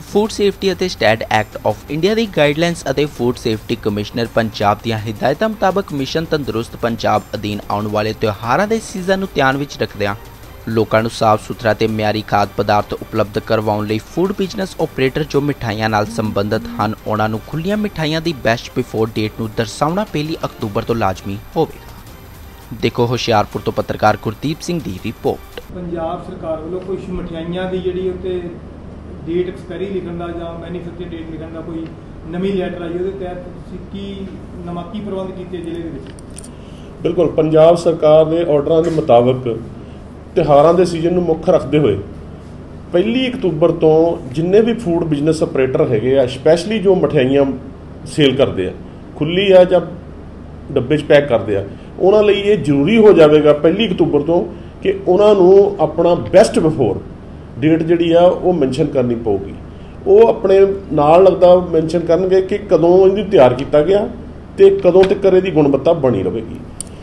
Food safety और stand act of India की guidelines और फूड सेफ्टी कमिश्नर पंजाब दी हिदायतों मुताबक मिशन तंदुरुस्त पंजाब अधीन आने वाले त्योहारों के सीजन को ध्यान में रखदियां लोगों को साफ सुथरा ते म्यारी खाद्य पदार्थ उपलब्ध करवाउण लई फूड बिजनेस ऑपरेटर जो मिठाइयां नाल संबंधित हैं उन्होंने खुलियां मिठाइयां की बेस्ट बिफोर डेट नूं दर्शाउणा 1 अक्तूबर तो लाजमी होवेगा। देखो होशियारपुर तो पत्रकार गुरदीप सिंह की रिपोर्ट। पंजाब सरकार वालों कुछ मिठाइयां की जिहड़ी उत्ते डेट एक्सपायरी लिखण दा जां मैन्युफैक्चर डेट लिखण दा कोई नवीं लैटर आई उहदे तहत तुसीं की नमाकी प्रबंध कीते जिले दे विच? बिल्कुल पंजाब सरकार के ऑर्डर के मुताबिक त्योहारों के सीजन में मुख रखते हुए 1 अक्तूबर तो जिन्ने भी फूड बिजनेस ऑपरेटर है स्पैशली जो मिठाइयां सेल करते हैं खुली है या डब्बे पैक करते हैं उन्होंने लिए ये जरूरी हो जाएगा 1 अक्तूबर तो कि उन्होंने अपना बेस्ट बिफोर डेट जी है वो मैंशन करनी पऊगी। वो अपने नाल लगता मैंशन करनगे कि कदों इहनूं तैयार किया गया तो कदों तक इहदी गुणवत्ता बनी रहेगी।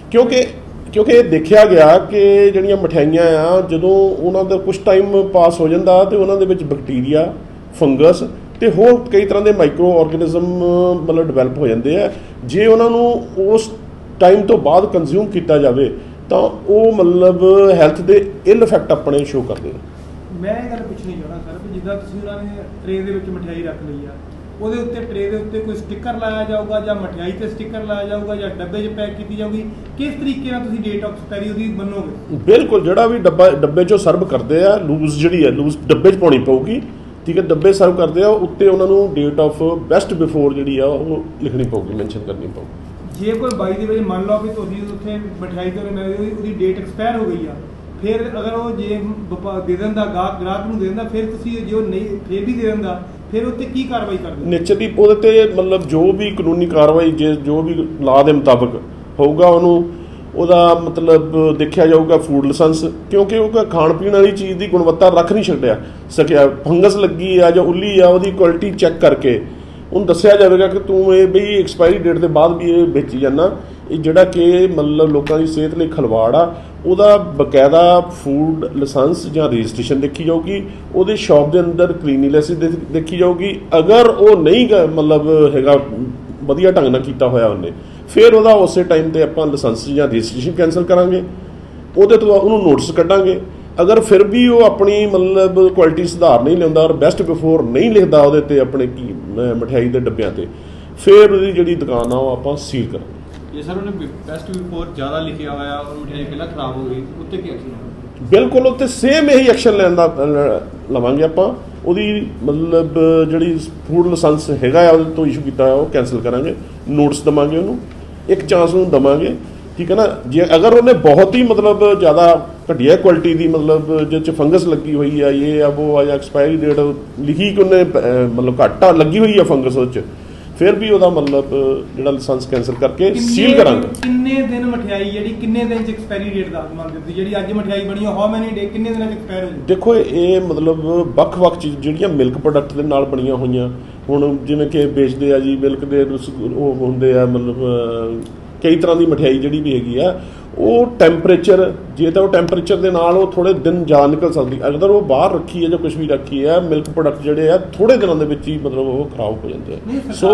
क्योंकि ये देखा गया कि जिहड़ियां मिठाइयां आ जदों उन्होंने कुछ टाइम पास हो जाता तो उन्होंने बैक्टीरिया फंगस तो होर कई तरह के माइक्रो ऑर्गेनिज्म मतलब डिवेलप हो जाते हैं। जे उन्होंने उस टाइम तो बाद कंज्यूम किया जाए तो वो मतलब हैल्थ के इल इफैक्ट अपने शो करते हैं। मैं ये गल पुछनी चाहना सर भी जिद्दां तुसीं उन्होंने ट्रे दे विच मिठाई रख ली है ਉਹਦੇ ਉੱਤੇ ट्रे ਦੇ ਉੱਤੇ कोई स्टिकर लाया जाऊगा ਜਾਂ मिठाई ਤੇ स्टिकर लाया जाऊगा ਜਾਂ डब्बे 'ਚ पैक की जाऊगी किस तरीके ਨਾਲ ਤੁਸੀਂ डेट एक्सपायरी ਉਹਦੀ बनोगे? बिल्कुल ਜਿਹੜਾ भी डब्बे 'ਚੋਂ ਸਰਵ ਕਰਦੇ ਆ ਲੂਜ਼ ਜਿਹੜੀ ਹੈ ਲੂਜ਼ ਡੱਬੇ 'ਚ ਪਾਉਣੀ ਪਊਗੀ। ठीक है डब्बे सर्व करते हैं उत्ते उन्होंने डेट ऑफ बेस्ट बिफोर जी है लिखनी पऊगी मैंशन करनी पऊगी। जे कोई बाई दी मान लो भी तुसीं उत्थे मिठाई ते ਉਹਦੀ डेट एक्सपायर हो गई है फिर अगर वो जे दे दिंदा ग्राहक नूं दे दिंदा फिर तुसीं जो नहीं फिर भी दे दिंदा फिर उत्ते की कार्रवाई करदे? नेचर दी ਉਹਦੇ ਤੇ मतलब जो भी कानूनी कार्रवाई जो भी ला के मुताबिक होगा उन्होंने ਉਹਦਾ मतलब देखा जाऊगा फूड लाइसेंस क्योंकि वो खाण पीण वाली चीज़ की गुणवत्ता रख नहीं सकिया फंगस लगी है या उली है वो क्वालिटी चैक करके उन्हें दसिया जाएगा कि तू ये बई एक्सपायरी डेट के बाद भी ये बेची जाना ये जोड़ा कि मतलब लोगों की सेहत लिए खिलवाड़ आ ਉਹਦਾ बकायदा फूड लाइसेंस ਜਾਂ रजिस्ट्रेशन देखी जाऊगी वो शॉप के अंदर क्लीनीनैस देखी जाऊगी। अगर वो नहीं मतलब हैगा वधिया ढंग नाल कीता होया उन्हें फिर वह उस टाइम पर आप लाइसेंस या रजिस्ट्रेशन कैंसल करांगे वो तो उन्होंने नोटिस कढ़ांगे। अगर फिर भी वो अपनी मतलब क्वालिटी सुधार नहीं लिया और बेस्ट बिफोर नहीं लिखता वो अपने की मिठाई के डब्बियां ते फिर वो जी दुकान आ आप सील करांगे। ये सर उन्हें बेस्ट बिफोर ज़्यादा लिखा हुआ और मिठाई पहला खराब हो गई उत्ते की एक्शन होगा? बिल्कुल उत्ते सेम यही एक्शन लैंदा लवांगे आपां ਉਹਦੀ मतलब ਜਿਹੜੀ फूड लाइसेंस हैगा तो इशू किया वो कैंसल करांगे नोटिस देवांगे ਉਹਨੂੰ एक चांस ਉਹਨੂੰ देवांगे। ठीक है ना जे अगर उन्हें बहुत ही मतलब ज़्यादा घटिया क्वालिटी की मतलब जिस फंगस लगी हुई है ये है वो है एक्सपायरी डेट लिखी कि उन्हें मतलब घट लगी हुई है फंगस उस फिर भी वह मतलब जो लाइसेंस कैंसल करके सील करांगे। किन्ने दिन मिठाई जी किन्ने दिन एक्सपायरी डेट दस मान दी जी अज मिठाई बनी हाउ मैनी डे किन्ने दिन एक्सपायर हो? देखो ये मतलब ਵੱਖ-ਵੱਖ चीज़ ਜਿਹੜੀਆਂ मिल्क प्रोडक्ट ਦੇ ਨਾਲ ਬਣੀਆਂ ਹੋਈਆਂ ਹੁਣ ਜਿਵੇਂ ਕਿ बेचते ਆ जी मिल्क ਦੇ ਉਹ ਹੁੰਦੇ ਆ मतलब कई तरह की मिठाई जी भी हैगी आ वो टैंपरेचर जे तो टैंपरेचर के नाल वो थोड़े दिन जा निकल सकती अगर वो बाहर रखी है जो कुछ भी रखी है मिल्क प्रोडक्ट जोड़े आ थोड़े दिनों के ही मतलब वो खराब हो जाते हैं। सो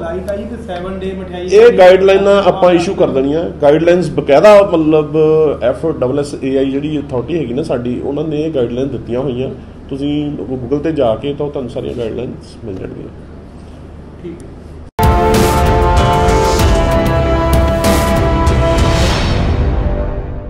ये गाइडलाइन आप इशू कर देनिया गाइडलाइनस बकायदा मतलब FSSAI जी अथॉरिटी हैगी ना साडी उन्होंने ये गाइडलाइन दित्तियां हुई तुसीं गूगल ते जाके तो तुहानूं सारियां गाइडलाइनस मिल जाणगीਆਂ। ठीक है।